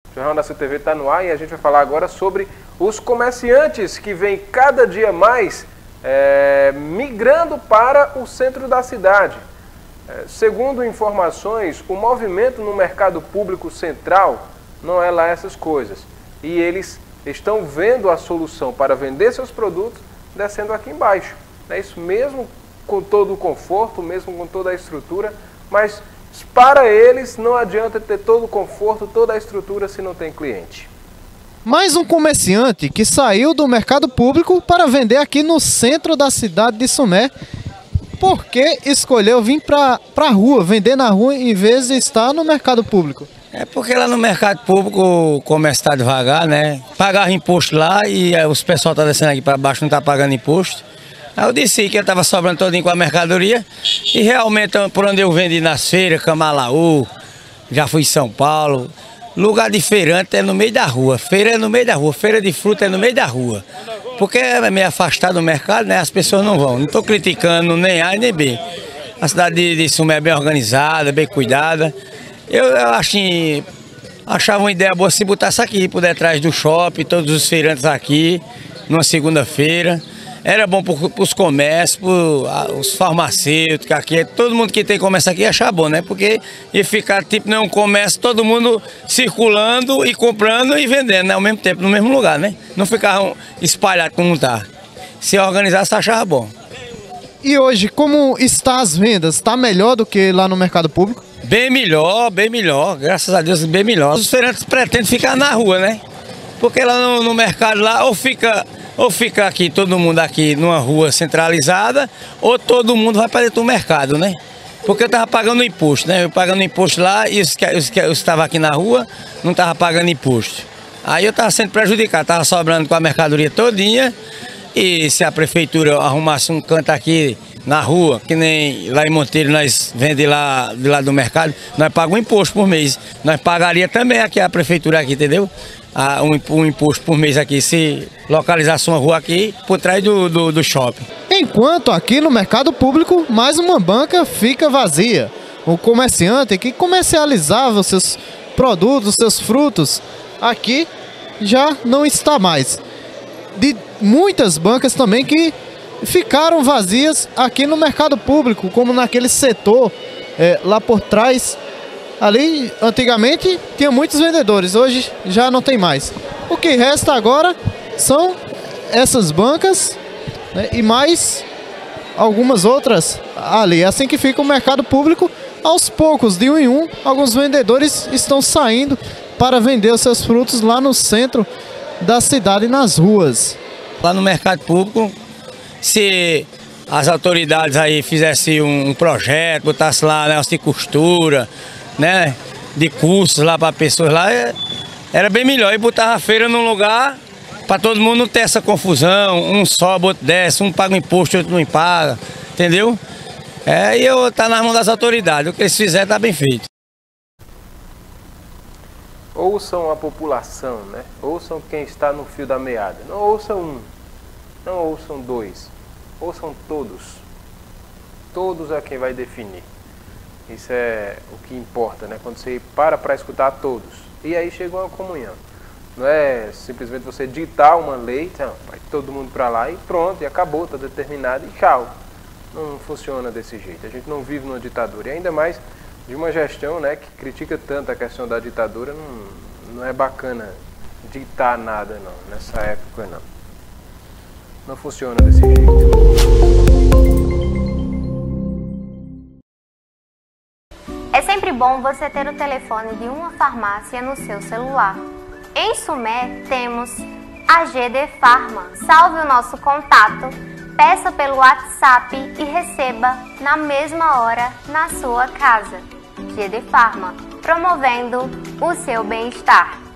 O Jornal da CTV está no ar e a gente vai falar agora sobre os comerciantes que vêm cada dia mais migrando para o centro da cidade. Segundo informações, o movimento no mercado público central não é lá essas coisas. E eles estão vendo a solução para vender seus produtos descendo aqui embaixo. É isso mesmo, com todo o conforto, mesmo com toda a estrutura, mas para eles não adianta ter todo o conforto, toda a estrutura se não tem cliente. Mais um comerciante que saiu do mercado público para vender aqui no centro da cidade de Sumé. Por que escolheu vir para a rua, vender na rua em vez de estar no mercado público? É porque lá no mercado público o comércio está devagar, né? Pagava imposto lá e os pessoal tá descendo aqui para baixo, não está pagando imposto. Aí eu disse que eu estava sobrando todinho com a mercadoria e realmente por onde eu vendi nas feiras, Camalaú, já fui em São Paulo, lugar de feirante é no meio da rua, feira é no meio da rua, feira de fruta é no meio da rua. Porque é meio afastado do mercado, né? As pessoas não vão. Não estou criticando nem A nem B. A cidade de Sumé é bem organizada, bem cuidada. Eu achava uma ideia boa se botasse aqui por detrás do shopping, todos os feirantes aqui, numa segunda-feira. Era bom para os comércios, para os farmacêuticos aqui, todo mundo que tem comércio aqui achar bom, né? Porque ia ficar tipo não comércio, todo mundo circulando e comprando e vendendo, né? Ao mesmo tempo, no mesmo lugar, né? Não ficar espalhado como está. Se organizasse, achava bom. E hoje, como está as vendas? Está melhor do que lá no mercado público? Bem melhor, graças a Deus, bem melhor. Os feirantes pretendem ficar na rua, né? Porque lá no mercado lá, ou fica aqui, todo mundo aqui numa rua centralizada, ou todo mundo vai para dentro do mercado, né? Porque eu estava pagando imposto, né? Eu pagando imposto lá e os que estavam aqui na rua não estavam pagando imposto. Aí eu estava sendo prejudicado, estava sobrando com a mercadoria todinha. E se a prefeitura arrumasse um canto aqui na rua, que nem lá em Monteiro nós vendemos lá de lá do mercado, nós pagamos um imposto por mês. Nós pagaria também aqui a prefeitura aqui, entendeu? Um imposto por mês aqui, se localizasse uma rua aqui por trás do shopping. Enquanto aqui no mercado público, mais uma banca fica vazia. O comerciante que comercializava os seus produtos, os seus frutos, aqui já não está mais. De muitas bancas também que ficaram vazias aqui no mercado público, como naquele setor lá por trás. Ali, antigamente, tinha muitos vendedores, hoje já não tem mais. O que resta agora são essas bancas, né, e mais algumas outras ali. Assim que fica o mercado público, aos poucos, de um em um, alguns vendedores estão saindo para vender os seus frutos lá no centro da cidade, nas ruas. Lá no mercado público, se as autoridades aí fizessem um projeto, botasse lá negócio de costura, né, de cursos lá para pessoas lá, era bem melhor. E botava a feira num lugar para todo mundo não ter essa confusão, um sobe, outro desce, um paga um imposto, outro não paga, entendeu? E eu tá nas mãos das autoridades, o que eles fizerem tá bem feito. Ouçam a população, né? Ouçam quem está no fio da meada. Não ouçam um, não ouçam dois, ouçam todos. Todos é quem vai definir. Isso é o que importa, né? Quando você para escutar todos. E aí chega uma comunhão. Não é simplesmente você ditar uma lei, então, vai todo mundo para lá e pronto, e acabou, está determinado e tchau. Não funciona desse jeito. A gente não vive numa ditadura. E ainda mais de uma gestão, né, que critica tanto a questão da ditadura, não é bacana ditar nada, não. Nessa época, não. Não funciona desse jeito. É sempre bom você ter o telefone de uma farmácia no seu celular. Em Sumé temos a GD Farma. Salve o nosso contato, peça pelo WhatsApp e receba na mesma hora na sua casa. GD Farma, promovendo o seu bem-estar.